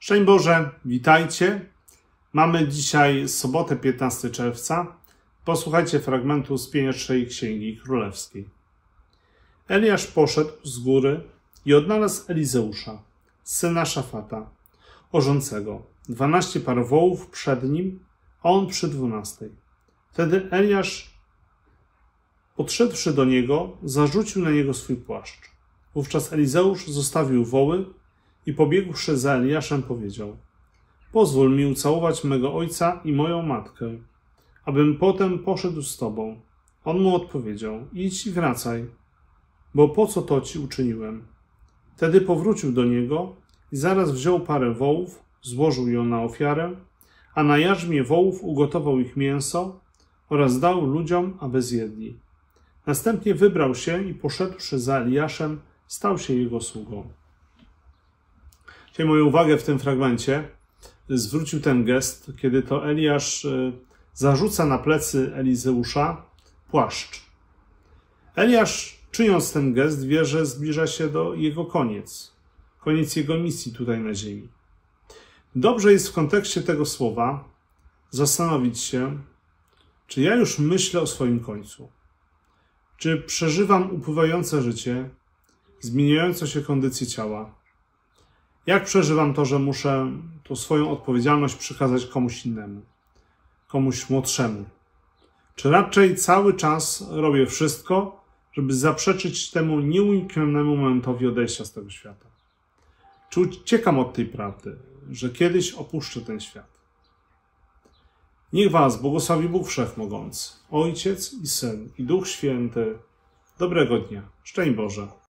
Szczęść Boże, witajcie. Mamy dzisiaj sobotę 15 czerwca. Posłuchajcie fragmentu z pierwszej Księgi Królewskiej. Eliasz poszedł z góry i odnalazł Elizeusza, syna Szafata, orzącego. 12 par wołów przed nim, a on przy 12. Wtedy Eliasz, podszedłszy do niego, zarzucił na niego swój płaszcz. Wówczas Elizeusz zostawił woły i pobiegłszy za Eliaszem powiedział: pozwól mi ucałować mego ojca i moją matkę, abym potem poszedł z tobą. On mu odpowiedział: idź i wracaj, bo po co to ci uczyniłem? Wtedy powrócił do niego i zaraz wziął parę wołów, złożył ją na ofiarę, a na jarzmie wołów ugotował ich mięso oraz dał ludziom, aby zjedli. Następnie wybrał się i poszedłszy za Eliaszem, stał się jego sługą. Dzisiaj moją uwagę w tym fragmencie zwrócił ten gest, kiedy to Eliasz zarzuca na plecy Elizeusza płaszcz. Eliasz, czyniąc ten gest, wie, że zbliża się do jego koniec jego misji tutaj na ziemi. Dobrze jest w kontekście tego słowa zastanowić się, czy ja już myślę o swoim końcu. Czy przeżywam upływające życie, zmieniającą się kondycję ciała? Jak przeżywam to, że muszę tą swoją odpowiedzialność przekazać komuś innemu, komuś młodszemu? Czy raczej cały czas robię wszystko, żeby zaprzeczyć temu nieuniknionnemu momentowi odejścia z tego świata? Czy uciekam od tej prawdy, że kiedyś opuszczę ten świat? Niech was błogosławi Bóg Wszechmogący, Ojciec i Syn, i Duch Święty. Dobrego dnia. Szczęść Boże.